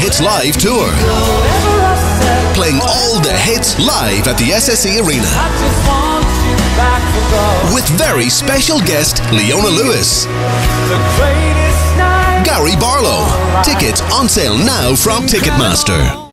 Hits Live Tour. Playing all the hits live at the SSE Arena. With very special guest Leona Lewis. Gary Barlow. Tickets on sale now from Ticketmaster.